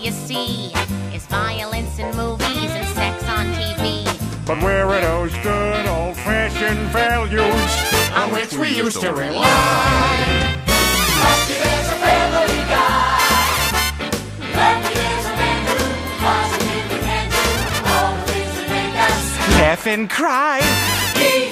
you see is violence in movies and sex on TV. But where are those good old-fashioned values on which we used to rely? Lucky there's a family guy. Lucky there's a man who positively can do all the things that make us Laugh and cry.